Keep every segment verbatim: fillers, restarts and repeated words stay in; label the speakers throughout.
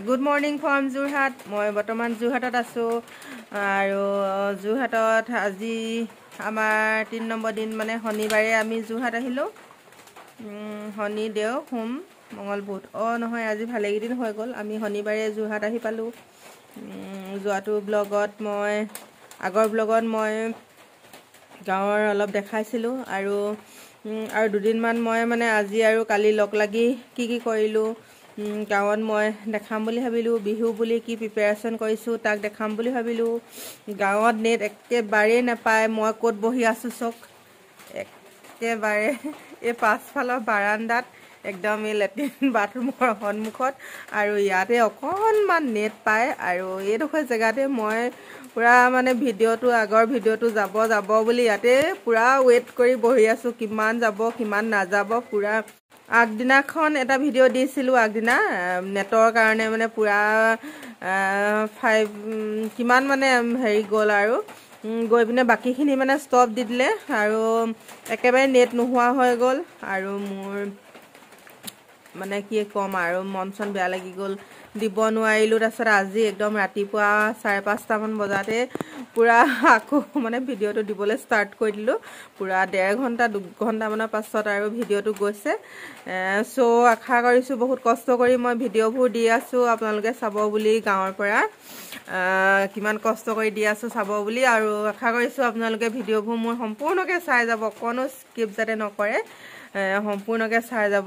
Speaker 1: Good morning from Jorhat. মই বৰ্তমান যোৰহাটত আছোঁ আৰু যোৰহাটত আজি আমাৰ তিনি নম্বৰ দিন মানে শনিবাৰে আমি যোৰহাট আহিলোঁ। শনি দেও সোম মঙল বুধ অঁ নহয় আজি ভালেকেইদিন হৈ গ'ল। আমি শনিবাৰে যোৰহাট আহি পালোঁ। যোৱাটো ব্লগত মই আগৰ ব্লগত মই গাঁৱৰ অলপ দেখাইছিলোঁ আৰু আৰু দুদিনমান মই মানে আজি আৰু কালি লগ লাগি কি কি কৰিলোঁ গাঁৱত মই দেখাম বুলি ভাবিলোঁ। বিহু বুলি কি প্ৰিপেৰেশ্যন কৰিছোঁ তাক দেখাম বুলি ভাবিলোঁ। গাঁৱত নেট একেবাৰেই নাপায়। মই ক'ত বহি আছোঁ চক একেবাৰে এই পাছফালৰ বাৰান্দাত একদম এই লেট্ৰিন বাথৰুমৰ সন্মুখত আৰু ইয়াতে অকণমান নেট পায় আৰু এইডোখৰ জেগাতে মই পূৰা মানে ভিডিঅ'টো আগৰ ভিডিঅ'টো যাব যাব বুলি ইয়াতে পূৰা ৱেইট কৰি বহি আছোঁ। কিমান যাব কিমান নাযাব পূৰা। আগদিনাখন এটা ভিডিঅ' দিছিলোঁ আগদিনা নেটৰ কাৰণে মানে পূৰা ফাইভ কিমান মানে হেৰি গ'ল আৰু গৈ পিনে বাকীখিনি মানে ষ্টপ দি দিলে আৰু একেবাৰে নেট নোহোৱা হৈ গ'ল আৰু মোৰ মানে কি ক'ম আৰু মন চন বেয়া লাগি গ'ল, দিব নোৱাৰিলোঁ। তাৰপিছত আজি একদম ৰাতিপুৱা চাৰে পাঁচটামান বজাতে পূৰা আকৌ মানে ভিডিঅ'টো দিবলৈ ষ্টাৰ্ট কৰি দিলোঁ। পূৰা ডেৰ ঘণ্টা দুঘণ্টামানৰ পাছত আৰু ভিডিঅ'টো গৈছে। চ' আশা কৰিছোঁ বহুত কষ্ট কৰি মই ভিডিঅ'বোৰ দি আছোঁ আপোনালোকে চাব বুলি, গাঁৱৰ পৰা কিমান কষ্ট কৰি দি আছোঁ চাব বুলি আৰু আশা কৰিছোঁ আপোনালোকে ভিডিঅ'বোৰ মোৰ সম্পূৰ্ণকৈ চাই যাব, অকণো স্কিপ যাতে নকৰে, সম্পূৰ্ণকৈ চাই যাব।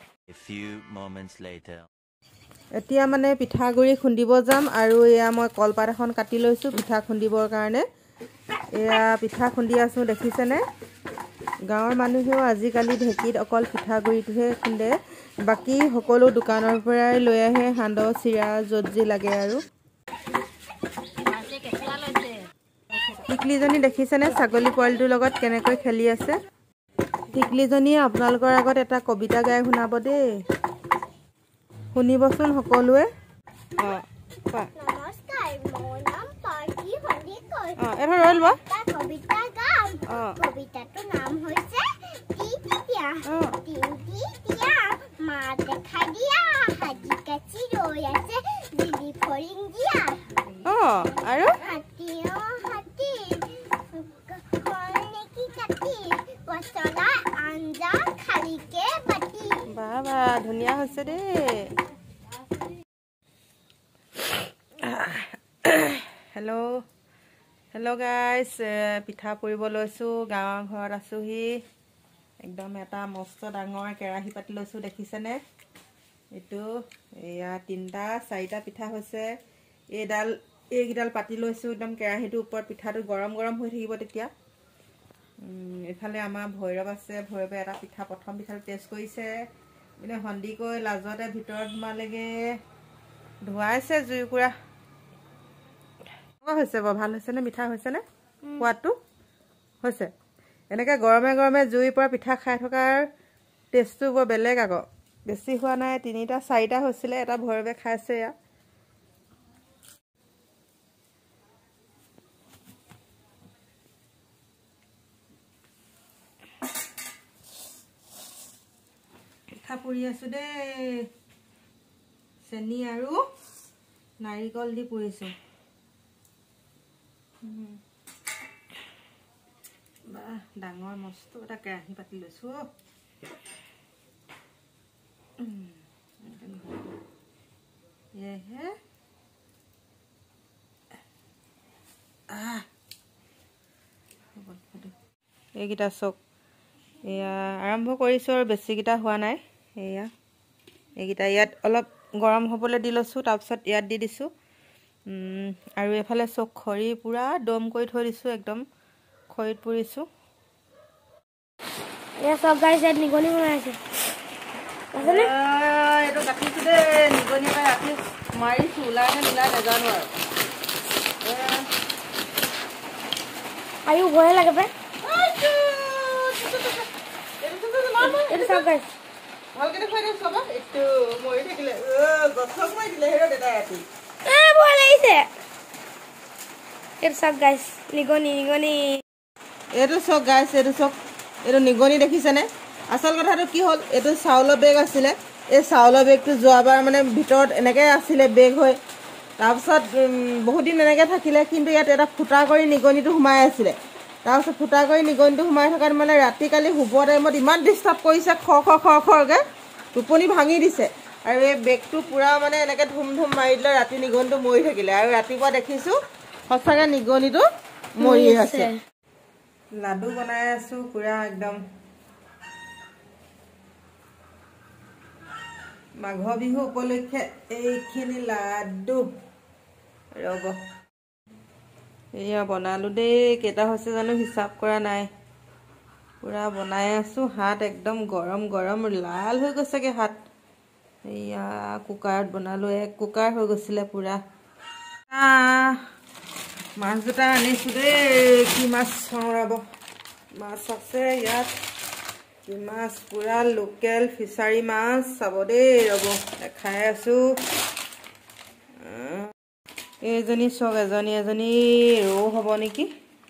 Speaker 1: এতিয়া মানে পিঠাগুড়ি খুন্দিব যাম আৰু এয়া মই কলপাত এখন কাটি লৈছোঁ পিঠা খুন্দিবৰ কাৰণে। এয়া পিঠা খুন্দি আছোঁ দেখিছেনে। গাঁৱৰ মানুহেও আজিকালি ঢেঁকীত অকল পিঠাগুড়িটোহে খুন্দে, বাকী সকলো দোকানৰ পৰাই লৈ আহে সান্দহ চিৰা য'ত যি লাগে আৰু। টিকলিজনী দেখিছেনে ছাগলী পোৱালিটোৰ লগত কেনেকৈ খেলি আছে। টিকলিজনীয়ে আপোনালোকৰ আগত এটা কবিতা গাই শুনাব দেই, শুনিবচোন সকলোৱে। অঁ কোৱা।
Speaker 2: নমস্কাৰ, মোৰ নাম পাৰ্টি সন্দিকৈ।
Speaker 1: অঁ এইটো ৰৈ ল'ব।
Speaker 2: কবিতা গাম।
Speaker 1: অঁ
Speaker 2: কবিতাটোৰ নাম হৈছে টিটিয়া।
Speaker 1: অঁ
Speaker 2: টিটিয়া মা দেখাই দিয়া, হাজি কাচি ৰৈ আছে জিলি ফৰিং দিয়া।
Speaker 1: অঁ আৰু
Speaker 2: হাতী অঁ হাতী কৰ্ণেকি কাটি পচলা আঞ্জা খালিকে বাটি।
Speaker 1: বাহ বাহ ধুনীয়া হৈছে দেই। হেল্ল' হেল্ল' গাইজ, পিঠা পুৰিব লৈছোঁ। গাঁৱৰ ঘৰত আছোঁহি। একদম এটা মস্ত ডাঙৰ কেৰাহী পাতি লৈছোঁ দেখিছেনে। এইটো এয়া তিনিটা চাৰিটা পিঠা হৈছে। এইডাল এইকেইডাল পাতি লৈছোঁ একদম কেৰাহীটোৰ ওপৰত। পিঠাটো গৰম গৰম হৈ থাকিব তেতিয়া। এইফালে আমাৰ ভৈৰৱ আছে, ভৈৰৱে এটা পিঠা প্ৰথম পিঠাটো টেষ্ট কৰিছে। মানে সন্দিকৈ লাজতে ভিতৰত সোমালেগৈ, ধুৱাইছে জুইকুৰা। হৈছে বাৰু ভাল হৈছেনে, মিঠা হৈছেনে, সোৱাদটো হৈছে। এনেকৈ গৰমে গৰমে জুইৰ পৰা পিঠা খাই থকাৰ টেষ্টটো বৰ বেলেগ আকৌ। বেছি হোৱা নাই, তিনিটা চাৰিটা হৈছিলে, এটা ভৈৰৱে খাইছে। এয়া পিঠা পুৰি আছোঁ দেই, চেনি আৰু নাৰিকল দি পুৰিছোঁ। বাহ ডাঙৰ মস্ত এটা কেৰাহী পাতি লৈছোঁ। এহে এইকেইটা চক এয়া আৰম্ভ কৰিছোঁ আৰু বেছিকেইটা হোৱা নাই। এয়া এইকেইটা ইয়াত অলপ গৰম হ'বলৈ দি লৈছোঁ, তাৰপিছত ইয়াত দি দিছোঁ। আৰু এইফালে চক খৰি পূৰা দম কৰি থৈ দিছোঁ, একদম খৰিত পুৰিছোঁ।
Speaker 2: চব গাইজ ইয়াত নিগনি বনাইছে।
Speaker 1: এইটো কাটিছোঁ দেই, নিগনি পাই ৰাতি মাৰিছোঁ, ওলাই নে নোলাই নাজানো আৰু।
Speaker 2: আৰু ভয়ে লাগে পাই। এইটো চব গাইজ
Speaker 1: ভালকে দেখুৱাই দিওঁ চাবা। এইটো মৰি থাকিলে গছক মাৰি দিলে হেৰ দেউতাই ৰাতি।
Speaker 2: ভয় লাগিছে। এইটো চব গাইজ নিগনি নিগনি।
Speaker 1: এইটো চক গাইছ, এইটো চক, এইটো নিগনি দেখিছেনে। আচল কথাটো কি হ'ল, এইটো চাউলৰ বেগ আছিলে, এই চাউলৰ বেগটো যোৱাবাৰ মানে ভিতৰত এনেকৈ আছিলে বেগ হৈ তাৰপিছত বহুত দিন এনেকৈ থাকিলে কিন্তু ইয়াত এটা ফুটা কৰি নিগনিটো সোমাই আছিলে তাৰপিছত ফুটা কৰি নিগনিটো সোমাই থকাত মানে ৰাতি কালি শুব টাইমত ইমান ডিষ্টাৰ্ব কৰিছে খৰ খৰ খৰ খৰকৈ টোপনি ভাঙি দিছে আৰু এই বেগটো পূৰা মানে এনেকৈ ধুম ধুম মাৰি দিলে ৰাতি নিগনিটো মৰি থাকিলে আৰু ৰাতিপুৱা দেখিছোঁ সঁচাকৈ নিগনিটো মৰি আছে লাডু বনাই আছোঁ পূৰা একদম মাঘ বিহু উপলক্ষে এইখিনি লাডু ৰ'ব এয়া বনালোঁ দেই কেইটা হৈছে জানো হিচাপ কৰা নাই পূৰা বনাই আছোঁ হাত একদম গৰম গৰম লাল হৈ গৈছেগৈ হাত এয়া কুকাৰত বনালোঁ এক কুকাৰ হৈ গৈছিলে পূৰা মাছ দুটা আনিছোঁ দেই কি মাছ চাওঁ ৰ'ব মাছ আছে ইয়াত কি মাছ পূৰা লোকেল ফিচাৰী মাছ চাব দেই ৰ'ব দেখাই আছোঁ এইজনী চাওক এজনী এজনী ৰৌ হ'ব নেকি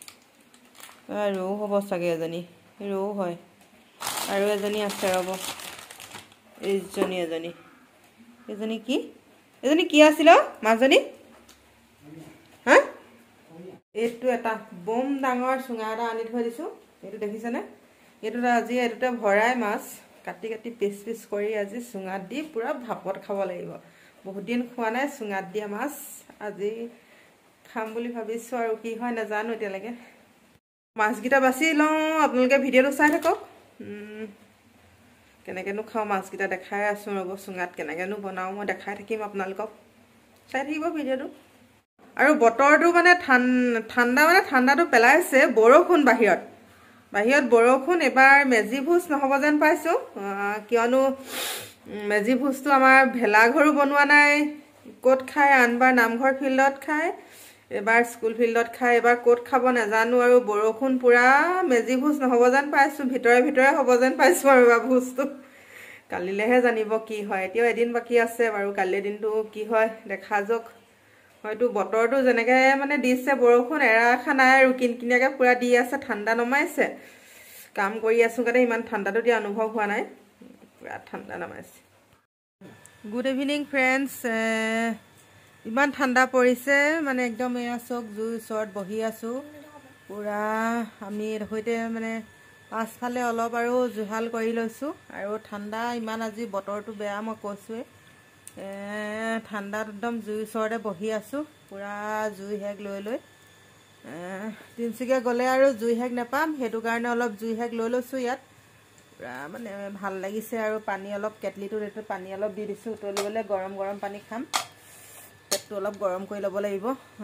Speaker 1: ৰৌ হ'ব চাগে এজনী ৰৌ হয় আৰু এজনী আছে ৰ'ব এইজনী এজনী এজনী কি এজনী কি আছিল মাজনী হা এইটো এটা বম ডাঙৰ চুঙা এটা আনি থৈ দিছোঁ এইটো দেখিছেনে এইটো আজি এইটোতে ভৰাই মাছ কাটি কাটি পিচ পিচ কৰি আজি চুঙাত দি পূৰা ভাপত খাব লাগিব বহুত দিন খোৱা নাই চুঙাত দিয়া মাছ আজি খাম বুলি ভাবিছোঁ আৰু কি হয় নাজানো এতিয়ালৈকে মাছকেইটা বাছি লওঁ আপোনালোকে ভিডিঅ'টো চাই থাকক কেনেকৈনো খাওঁ মাছকেইটা দেখাই আছোঁ ৰ'ব চুঙাত কেনেকৈনো বনাওঁ মই দেখাই থাকিম আপোনালোকক চাই থাকিব ভিডিঅ'টো আৰু বতৰটো মানে ঠাণ্ডা মানে ঠাণ্ডাটো পেলাইছে বৰষুণ বাহিৰত বাহিৰত বৰষুণ এবাৰ মেজি ভোজ নহ'ব যেন পাইছোঁ কিয়নো মেজি ভোজটো আমাৰ ভেলাঘৰো বনোৱা নাই ক'ত খায় আনবাৰ নামঘৰ ফিল্ডত খায় এবাৰ স্কুল ফিল্ডত খায় এবাৰ ক'ত খাব নাজানো আৰু বৰষুণ পূৰা মেজি ভোজ নহ'ব যেন পাইছোঁ ভিতৰে ভিতৰে হ'ব যেন পাইছোঁ আৰু এবাৰ ভোজটো কালিলৈহে জানিব কি হয় এতিয়াও এদিন বাকী আছে বাৰু কালিৰ দিনটো কি হয় দেখা যাওক হয়তো বতৰটো যেনেকৈ মানে দিছে বৰষুণ এৰা এখা নাই আৰু কিনকিনীয়াকৈ পূৰা দি আছে ঠাণ্ডা নমাইছে কাম কৰি আছোঁ কাৰণে ইমান ঠাণ্ডাটো দিয়া অনুভৱ হোৱা নাই পূৰা ঠাণ্ডা নমাইছে গুড ইভিনিং ফ্ৰেণ্ডছ ইমান ঠাণ্ডা পৰিছে মানে একদম এয়া চক জুইৰ ওচৰত বহি আছোঁ পূৰা আমি সৈতে মানে পাছফালে অলপ আৰু জুহাল কৰি লৈছোঁ আৰু ঠাণ্ডা ইমান আজি বতৰটো বেয়া মই কৈছোঁৱেই ঠাণ্ডাত একদম জুইৰ ওচৰতে বহি আছোঁ পূৰা জুই হেগ লৈ লৈ তিনিচুকীয়া গ'লে আৰু জুই হেগ নাপাম সেইটো কাৰণে অলপ জুই হেগ লৈ লৈছোঁ ইয়াত পূৰা মানে ভাল লাগিছে আৰু পানী অলপ কেটলিটোত এইটো পানী অলপ দি দিছোঁ উতলিবলৈ গৰম গৰম পানী খাম পেটটো অলপ গৰম কৰি ল'ব লাগিব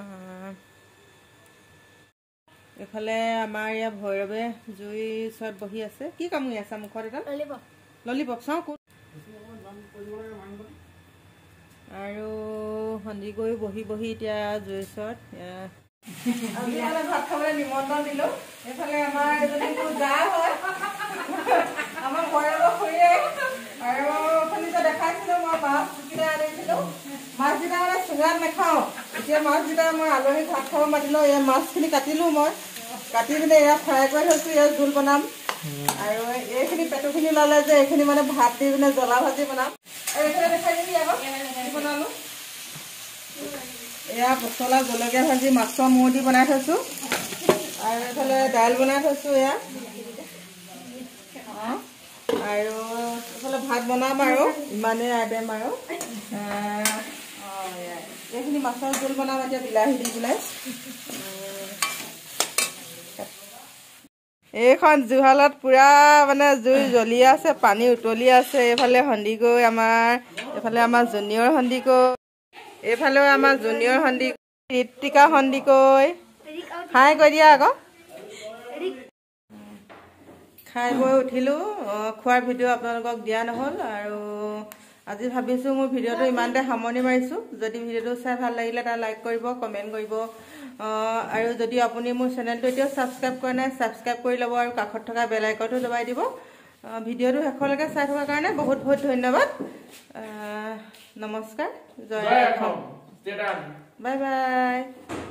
Speaker 1: এইফালে আমাৰ ইয়াত ভৈৰৱে জুইৰ ওচৰত বহি আছে কি কামুৰি আছে মুখত এটা ললিপপ ললিপপ চাওঁ ক'ত আৰু সন্দিকৈ বহি বহি এতিয়া জুইৰ ওচৰত আমি মানে ভাত খাবলৈ নিমন্ত্ৰণ দিলোঁ এইফালে আমাৰ এজনী গা হয় আমাৰ ভৈৰৱ খুৰীয়ে আৰু অথনিতে দেখাইছিলোঁ মই মাছ দুটা আনিছিলোঁ মাছকেইটা মানে চুঙাত নাখাওঁ এতিয়া মাছকেইটা মই আলহীক ভাত খাব মাতিলোঁ এই মাছখিনি কাটিলোঁ মই কাটি পিনে এয়া ফ্ৰাই কৰি থৈছোঁ ইয়াত জোল বনাম আৰু এইখিনি পেটুখিনি ল'লে যে এইখিনি মানে ভাত দি পিনে জ্বলা ভাজি বনাম আৰু এইফালে দেখাই দিবি আকৌ বনালোঁ এয়া পচলা জলকীয়া ভাজি মাছৰ মূৰ দি বনাই থৈছোঁ আৰু এইফালে দাইল বনাই থৈছোঁ এয়া আৰু এইফালে ভাত বনাম আৰু ইমানেই আইটেম আৰু এইখিনি মাছৰ জোল বনাম এতিয়া বিলাহী দি পেলাই এইখন জুহালত পূৰা মানে জুই জ্বলি আছে পানী উতলি আছে এইফালে সন্দিকৈ আমাৰ এইফালে আমাৰ জুনিয়ৰ সন্দিকৈ এইফালেও আমাৰ জুনিয়ৰ সন্দিকৈ ঋতিকা সন্দিকৈ খাই কৈ দিয়া আকৌ খাই বৈ উঠিলোঁ খোৱাৰ ভিডিঅ' আপোনালোকক দিয়া নহ'ল আৰু আজি ভাবিছোঁ মোৰ ভিডিঅ'টো ইমানতে সামৰণি মাৰিছোঁ যদি ভিডিঅ'টো চাই ভাল লাগিলে এটা লাইক কৰিব কমেণ্ট কৰিব আৰু যদি আপুনি মোৰ চেনেলটো এতিয়াও ছাবস্ক্ৰাইব কৰা নাই ছাবস্ক্ৰাইব কৰি ল'ব আৰু কাষত থকা বেল আইকনটো দবাই দিব ভিডিঅ'টো শেষলৈকে চাই থকাৰ কাৰণে বহুত বহুত ধন্যবাদ নমস্কাৰ জয় অসম বাই বাই